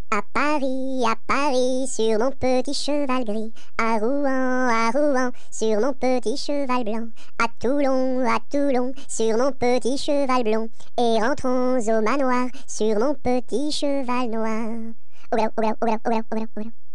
À Paris, sur mon petit cheval gris, à Rouen, sur mon petit cheval blanc, à Toulon, sur mon petit cheval blond, et rentrons au manoir, sur mon petit cheval noir. Oula, oula, oula, oula, oula, oula.